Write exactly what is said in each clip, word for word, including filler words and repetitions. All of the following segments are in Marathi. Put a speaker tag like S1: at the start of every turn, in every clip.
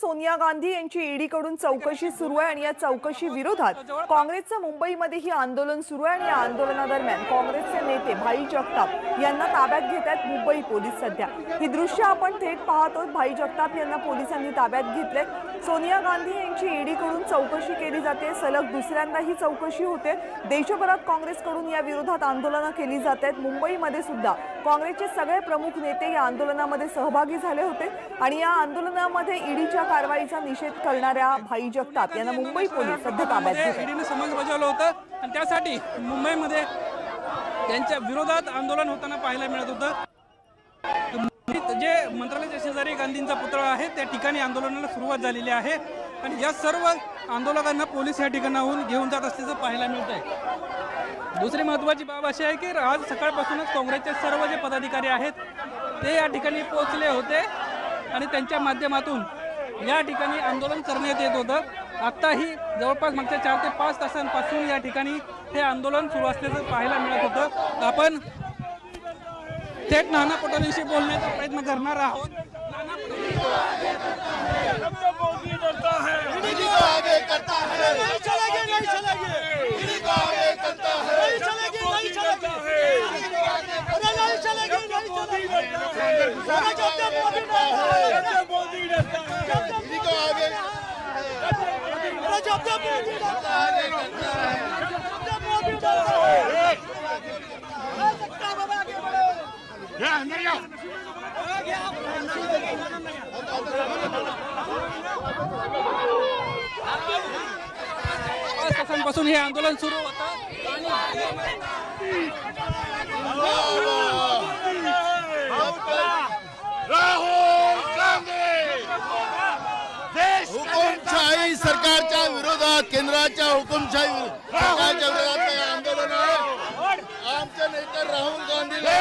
S1: सोनिया गांधी यांची ईडीकडून चौकशी सुरू आहे आणि या चौकशी विरोधात काँग्रेसचं मुंबईमध्ये ही आंदोलन सुरू आहे आणि या आंदोलनादरम्यान काँग्रेसचे नेते भाई जगताप यांना ताब्यात घेतात मुंबई पोलीस। सध्या ही दृश्य आपण थेट पाहतो। भाई जगताप यांना पोलिसांनी ताब्यात घेतले। सोनिया गांधी यांची ईडीकडून चौकशी केली जाते। सलग दुसऱ्यांदा ही चौकशी होते। देशभरात काँग्रेसकडून या विरोधात आंदोलनं केली जात आहेत। मुंबईमध्ये सुद्धा काँग्रेसचे सगळे प्रमुख नेते या आंदोलनामध्ये सहभागी झाले होते आणि या आंदोलनामध्ये ईडीच्या कारवाईचा निषेध करणाऱ्या भाई जगताप यांना मुंबई पोलीस सध्या ताब्यात घेतले।
S2: ईडीने समन्स बजावलं होतं आणि त्यासाठी मुंबईमध्ये त्यांच्या विरोधात आंदोलन होताना पाहायला मिळत होतं। जे मंत्रालयाच्या शेजारी गांधींचा पुतळा आहे त्या ठिकाणी आंदोलनाला सुरुवात झालेली आहे आणि या सर्व आंदोलकांना पोलीस या ठिकाणाहून घेऊन जात असल्याचं पाहायला मिळत आहे। दुसरी महत्त्वाची बाब अशी आहे की आज सकाळपासूनच काँग्रेसचे सर्व जे पदाधिकारी आहेत ते या ठिकाणी पोहोचले होते आणि त्यांच्या माध्यमातून या ठिकाणी आंदोलन करण्यात येत होतं। आत्ताही जवळपास मागच्या चार ते पाच तासांपासून या ठिकाणी हे आंदोलन सुरू असल्याचं पाहायला मिळत होतं। आपण थेट नाना पटोलेंशी बोलण्याचा प्रयत्न करणार आहोत। पाच तासांपासून हे आंदोलन सुरू होतं।
S3: राहुल गांधी हुकुमशाही सरकारच्या विरोधात केंद्राच्या हुकुमशाही सरकारच्या विरोधात आंदोलन आहे। आमचे नेते राहुल गांधीला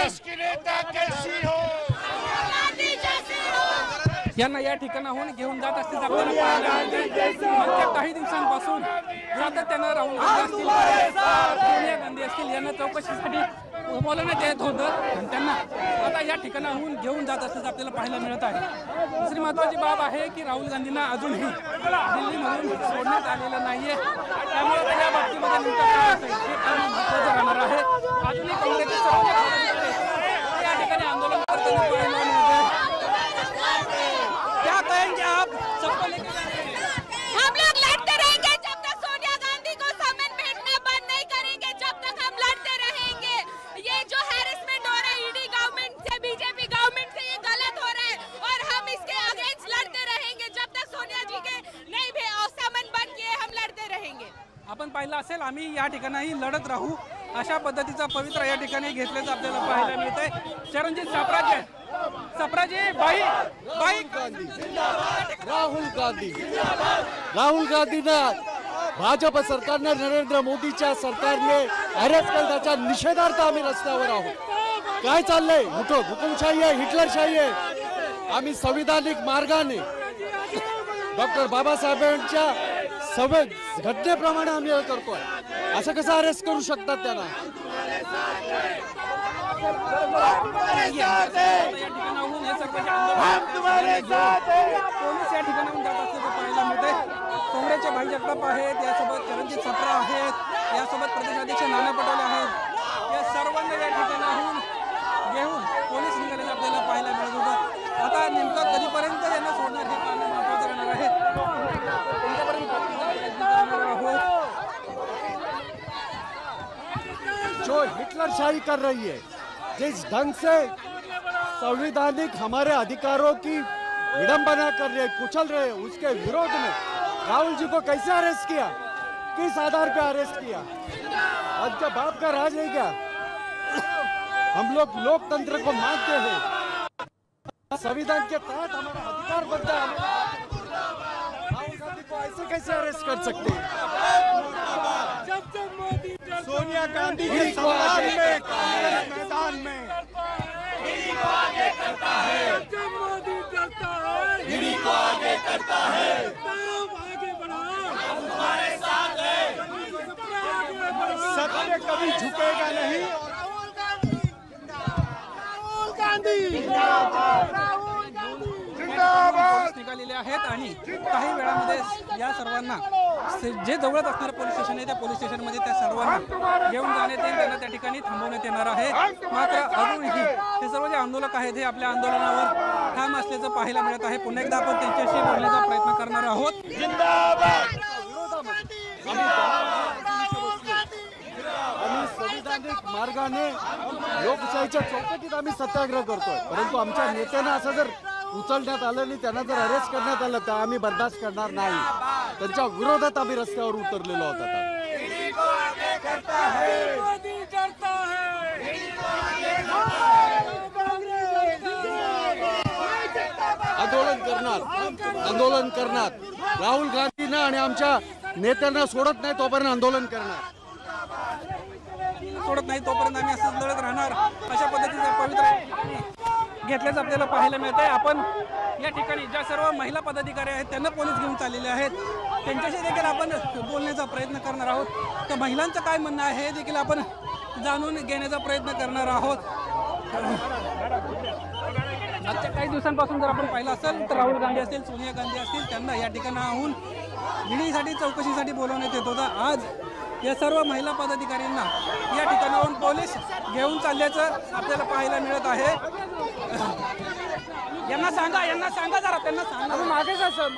S2: यांना या ठिकाणाहून घेऊन जात असल्याचं आपल्याला पाहायला मिळते। मागच्या काही दिवसांपासून सातत्यानं राहुल गांधी असतील सोनिया गांधी असतील यांना चौकशीसाठी बोलवण्यात येत होतं आणि त्यांना आता या ठिकाणाहून घेऊन जात असल्याचं आपल्याला पाहायला मिळत आहे। दुसरी महत्त्वाची बाब आहे की राहुल गांधींना अजूनही दिल्लीमधून सोडण्यात आलेलं नाहीये, त्यामुळे त्या बाबतीमध्ये नेमकं काय असेल हे पाहणं महत्त्वाचं राहणार आहे। अजूनही काँग्रेसचे सर्व पदाधिकारी या ठिकाणी आंदोलन करताना पाहायला मिळत आहे। क्या कहेंगे आप? सबको लेके
S4: हम लोग लड़ते रहेंगे जब तक सोनिया गांधी को समन भेजना बंद नहीं करेंगे, जब तक हम लड़ते रहेंगे। ये जो हैरेसमेंट हो रहा है ईडी गवर्नमेंट से, बीजेपी गवर्नमेंट से, ये गलत हो रहा है और हम इसके अगेंस्ट लड़ते रहेंगे जब तक सोनिया जी के नहीं भे समन बंद किए हम लड़ते रहेंगे।
S2: आपण पाहिलं असेल आम्ही या ठिकाणी लढत राहू अशा पद्धतीचा पवित्र या ठिकाणी घेतल्याचं आपल्याला पाहायला मिळतंय। चरणजीत सापराजे सप्राजी भाई भाई
S5: राहुल गांधी राहुल गांधींना भाजप सरकारने नरेंद्र मोदीच्या सरकारने अरेस्ट केलं त्याच्या निषेधार्थ आम्ही रस्त्यावर आहोत। काय चाललंय? हुकुमशाही आहे, हिटलरशाही आहे। आम्ही संविधानिक मार्गाने डॉक्टर बाबासाहेबांच्या सवय घटनेप्रमाणे आम्ही हे करतोय। असं कसं अरेस्ट करू शकतात त्यांना?
S2: पोलीस या ठिकाणाहून जात असल्याचं पाहायला मिळतंय। काँग्रेसचे भाई जगताप आहेत, यासोबत चरणजीत सप्रा आहेत, यासोबत प्रदेशाध्यक्ष नाना पटोले आहेत। या सर्वांना या ठिकाणाहून घेऊन पोलीस निघालेलं आपल्याला पाहायला मिळत होतं। आता नेमकं कधीपर्यंत यांना सोडणार हे पाहणं महत्त्वाचं राहणार आहे।
S5: जो हिटलरशाही कर रही है, जिस ढंग से संवैधानिक हमारे अधिकारों की विडंबना कर रहे, कुचल रहे, उसके विरोध में राहुल जी को कैसे अरेस्ट किया? किस आधार पे अरेस्ट किया? आज के बाप का राज है क्या? हम लोग लोकतंत्र को मानते हैं, संविधान के तहत हमारा अधिकार बनता है। राहुल गांधी को ऐसे कैसे अरेस्ट कर सकते हैं?
S3: सोनिया गांधी के समाज में कांग्रेस मैदान में ईडी को आगे करता है, मोदी करता है, ईडी को आगे करता है। आगे बढ़ाओ, हम तुम्हारे साथ हैं। सत्य कभी झुकेगा नहीं। राहुल गांधी जिंदाबाद, राहुल गांधी जिंदाबाद, जिंदाबाद।
S2: निघालेले आहेत आणि काही वेळामध्ये या सर्वांना से- जे जवळच असणारं पोलीस स्टेशन आहे त्या पोलीस स्टेशनमध्ये त्या सर्वांना घेऊन जाण्यात येईल, त्यांना त्या ठिकाणी थांबवण्यात येणार आहे. मात्र अजूनही हे सर्व जे आंदोलक आहेत हे आपल्या आंदोलनावर ठाम असल्याचं पाहायला मिळत आहे. पुन्हा एकदा आपण त्यांच्याशी बोलण्याचा प्रयत्न करणार आहोत.
S5: आम्ही संविधानिक मार्गाने लोकशाहीच्या चौकटीत आम्ही सत्याग्रह करतोय, परंतु आमच्या नेत्यांना असं जर उचलण्यात आलं आणि त्यांना जर अरेस्ट करण्यात आलं तर आम्ही बर्दाश्त करणार नाही. त्यांच्या विरोधात आम्ही रस्त्यावर उतरलेलो आहोत. आता आंदोलन करणार आंदोलन करणार राहुल गांधींना आणि आमच्या नेत्यांना सोडत नाही तोपर्यंत आंदोलन करणार.
S2: सोडत नाही तोपर्यंत आम्ही असंच लढत राहणार, अशा पद्धतीचं पवित्र घेतल्याचं आपल्याला पाहायला मिळत आहे. आपण या ठिकाणी ज्या सर्व महिला पदाधिकारी आहेत त्यांना पोलीस घेऊन चाललेले आहेत, त्यांच्याशी देखील आपण बोलण्याचा प्रयत्न करणार आहोत. तर महिलांचं काय म्हणणं आहे हे देखील आपण जाणून घेण्याचा प्रयत्न करणार आहोत. मागच्या काही दिवसांपासून जर आपण पाहिलं असेल तर राहुल गांधी असतील, सोनिया गांधी असतील, त्यांना या ठिकाणाहून ईडीसाठी चौकशीसाठी बोलवण्यात येत होतं. आज या सर्व महिला पदाधिकाऱ्यांना या ठिकाणाहून पोलीस घेऊन चालल्याचं आपल्याला पाहायला मिळत आहे. यांना सांगा यांना सांगा जरा त्यांना सांगा मागेच असं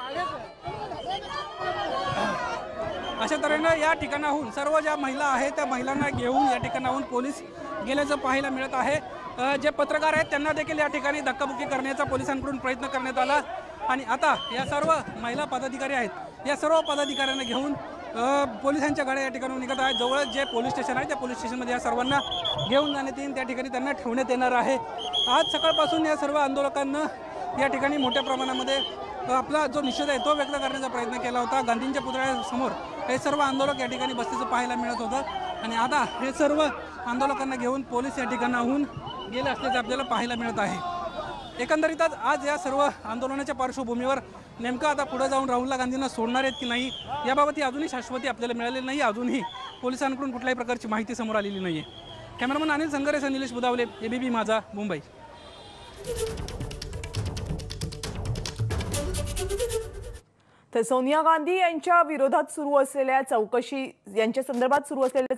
S2: अशा तऱ्हेनं या ठिकाणाहून सर्व ज्या महिला आहेत त्या महिलांना घेऊन या ठिकाणाहून पोलीस गेल्याचं पाहायला मिळत आहे. अ, जे पत्रकार आहेत त्यांना देखील या ठिकाणी धक्काबुक्की करण्याचा पोलिसांकडून प्रयत्न करण्यात आला आणि आता या सर्व महिला पदाधिकारी आहेत या सर्व पदाधिकाऱ्यांना घेऊन अ, पोलिसांच्या गाड्या या ठिकाणी निघत आहेत. जवळ जे पोलीस स्टेशन आहे त्या पोलीस स्टेशनमध्ये या सर्वांना घेऊन जाण्यात येईल, त्या ठिकाणी त्यांना ठेवण्यात येणार आहे. आज सकाळपासून या सर्व आंदोलकांना या ठिकाणी मोठ्या प्रमाणामध्ये आपला जो निषेध आहे तो व्यक्त करण्याचा प्रयत्न केला होता. गांधींच्या पुतळ्यासमोर हे सर्व आंदोलक या ठिकाणी बसल्याचं पाहायला मिळत होतं आणि आता हे सर्व आंदोलकांना घेऊन पोलीस या ठिकाणाहून गेले असल्याचं आपल्याला पाहायला मिळत आहे. एकंदरीतच आज या सर्व आंदोलनाच्या पार्श्वभूमीवर नेमकं आता पुढे जाऊन राहुल गांधींना सोडणार आहेत की नाही याबाबत अजूनही शाश्वती आपल्याला मिळालेली नाही. अजूनही पोलिसांकडून कुठल्याही प्रकारची माहिती समोर आलेली नाही आहे. कॅमेरामन अनिल संगरेसह निलेश बुदावले, एबीपी माझा, मुंबई.
S1: तर सोनिया गांधी यांच्या विरोधात सुरू असलेल्या चौकशी यांच्या संदर्भात सुरू असलेल्या